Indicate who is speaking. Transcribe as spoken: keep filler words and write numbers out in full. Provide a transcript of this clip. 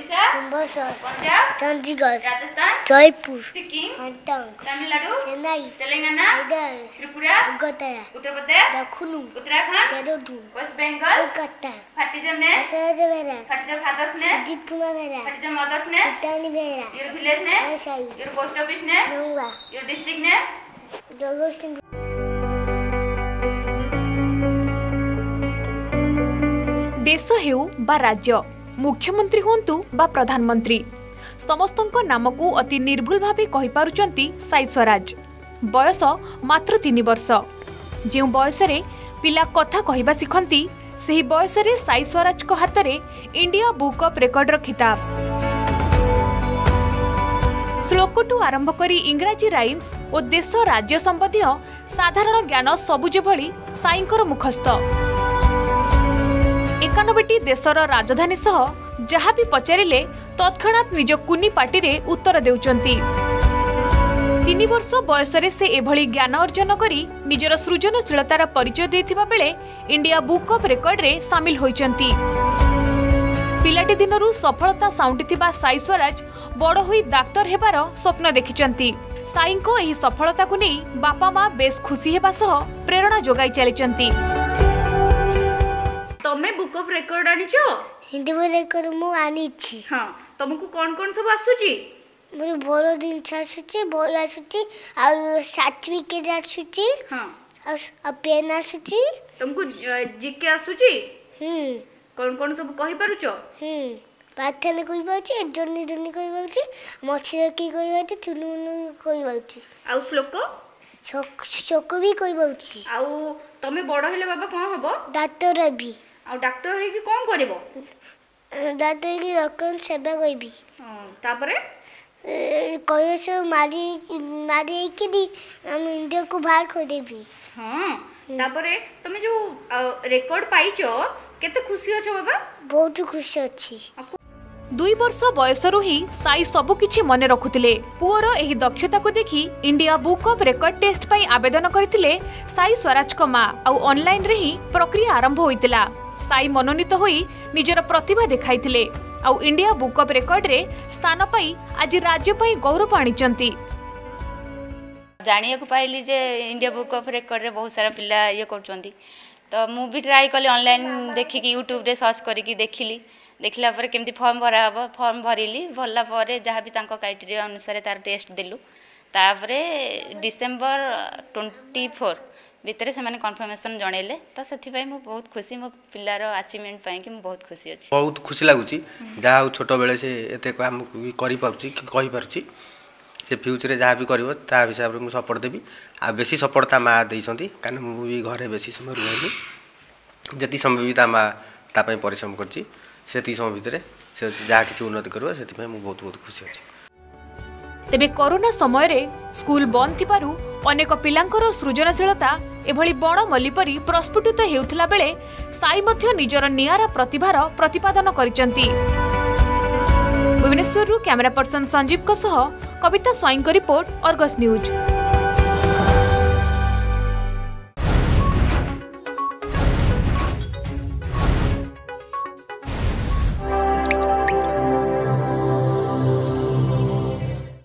Speaker 1: ओडिशा
Speaker 2: कुंभसर
Speaker 1: पंजाब
Speaker 2: चंडीगढ़
Speaker 1: राजस्थान
Speaker 2: जयपुर
Speaker 1: सिक्किम
Speaker 2: हंगकंग
Speaker 1: तमिलनाडु
Speaker 2: चेन्नई
Speaker 1: तेलंगाना
Speaker 2: हैदराबाद
Speaker 1: त्रिपुरा
Speaker 2: कोलकाता
Speaker 1: उत्तर प्रदेश
Speaker 2: दक्षिण
Speaker 1: उत्तराखंड
Speaker 2: देहरादून
Speaker 1: वेस्ट बंगाल
Speaker 2: कोलकाता
Speaker 1: फार्टिजन ने
Speaker 2: सहज बेरा
Speaker 1: फार्टिजन फादर्स ने
Speaker 2: सुजीत कुमार बेरा
Speaker 1: फार्टिजन मदर्स ने
Speaker 2: सितानी बेरा
Speaker 1: योर विलेज ने
Speaker 2: ऐसाई
Speaker 1: योर पोस्ट ऑफिस ने
Speaker 2: नंगा
Speaker 1: योर डिस्ट्रिक्ट ने
Speaker 2: जगत सिंह
Speaker 3: देश हेउ बा राज्य मुख्यमंत्री हुंतु बा प्रधानमंत्री समस्तंक नाम को अति निर्भुल भावे कहि पारुचंती साई स्वराज। बयस मात्र तीन वर्ष। जो बयस रे पिला कथा कहबा सिखंती सेही बयस रे साई स्वराज को हाथ रे इंडिया बुक ऑफ रेकॉर्ड रो खिताब। श्लोकटू आरंभ करी इंग्राजी राइम्स और देश राज्य संबंधी साधारण ज्ञान सबुजे भली साईंकर मुखस्थ। एकानबेटी देशर राजधानी सह जहाँ भी पचारिले तत्क्षणात निज कुनी पाटी रे उत्तर देउचंती। तीन वर्ष बयसरे से एभली ज्ञान अर्जन करी निजर सृजनशीलतार परिचय देथिबा बेले इंडिया बुक ऑफ रेकॉर्ड रे शामिल होइचंती। पिलाटी दिनरू सफलता साउंटिथिबा साई स्वराज बड़ होई डाक्टर हेबार स्वप्न देखिचंती। साईंको एही सफलता को नै बापा माँ बेस खुशी हेबा सह प्रेरणा जोगाई चलिचंती।
Speaker 1: तमे बुक ऑफ रेकॉर्ड आनिचो
Speaker 2: हिंदी बुक रेकॉर्ड मु आनिछि।
Speaker 1: हां तुमको कोन कोन सब आसुची?
Speaker 2: मोर बड़ दिन आसुची बोय आसुची आ सर्टिफिकेट आसुची
Speaker 1: हां
Speaker 2: आ पेन आसुची।
Speaker 1: तुमको जीके आसुची?
Speaker 2: हम
Speaker 1: कोन कोन सब कहि पारुचो?
Speaker 2: हम पाथने कहि पाउची जन्नी जन्नी कहि पाउची मछली की कहि पाउची चुनुनु कहि पाउची
Speaker 1: आ श्लोक
Speaker 2: चोक चोक भी कहि पाउची।
Speaker 1: आ तमे बड़ हेले बाबा कोन हबो?
Speaker 2: डॉक्टर भी।
Speaker 1: आ डॉक्टर हे की कोन करबो?
Speaker 2: डॉक्टर की रकम सेवा करबी।
Speaker 1: हां तापरे
Speaker 2: कोई से मारी मारी की दी हम इंडिया को बाहर कर देबी।
Speaker 1: हां तापरे तमे जो रेकॉर्ड पाइचो केते खुशी अछ बाबा?
Speaker 2: बहुत खुशी अछि।
Speaker 3: दुई वर्ष बयसरू ही साई सबु किछि मने रखुतिले। पुअर एही दक्षता को देखि India book of record test पई आवेदन करथिले साई स्वराज को मां आउ ऑनलाइन रे ही प्रक्रिया आरंभ होइतिला। साई मनोनीत होई निजर प्रतिभा देखाइथिले आउ इंडिया बुक ऑफ रेकॉर्ड रे स्थान पाई आज राज्य पई गौरव आनिचंती।
Speaker 4: जानिया को पाइली जे इंडिया बुक ऑफ रेकॉर्ड रे बहुत सारा पिला ये करचंती तो मु भी ट्राई कली ऑनलाइन देखि कि यूट्यूब रे सर्च करी कि देखिली देखला पर केमती फॉर्म भरा हबो फॉर्म भरिली भरला पर जहाँ भी तांको क्राइटेरिया अनुसार तार टेस्ट देलु तापरे डिसेंबर चौबीस भितर से माने कन्फर्मेशन जणैले तो सेथि पई मु बहुत खुशी मो पिल्लार अचीवमेंट पई कि मु बहुत खुशी अछि।
Speaker 5: बहुत खुशी लागुची जहाँ छोट बेले से एते काम करि पारुची कि कहि पारुची से फ्यूचर रे जहाँ भी करिवो ता हिसाब रे मु सपोर्ट देबी आ बेसी सपोर्ट ता मां दैछंती कारण मु भी घरे बेसी समय रहली जति समय भी ता मां ता पई परिश्रम करची सेति समय भितर से जहाँ किसी उन्नति करबो सेति पई मु बहुत बहुत खुशी अछि।
Speaker 3: तेबे कोरोना समय रे स्कूल बंद थिबारु अनेक पिलांकर सृजनशीलता एभली बण मल्ली परी प्रस्फुटित हेउथिला बेले साई मध्य निजर नियारा प्रतिभार प्रतिपादन करिचंती। भुवनेश्वररू कैमरा पर्सन संजीव को सह कविता स्वाईं को रिपोर्ट अर्गस न्यूज।